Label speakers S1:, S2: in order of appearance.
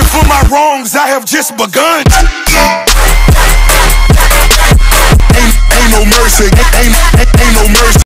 S1: for my wrongs, I have just begun. Ain't no mercy, ain't no mercy.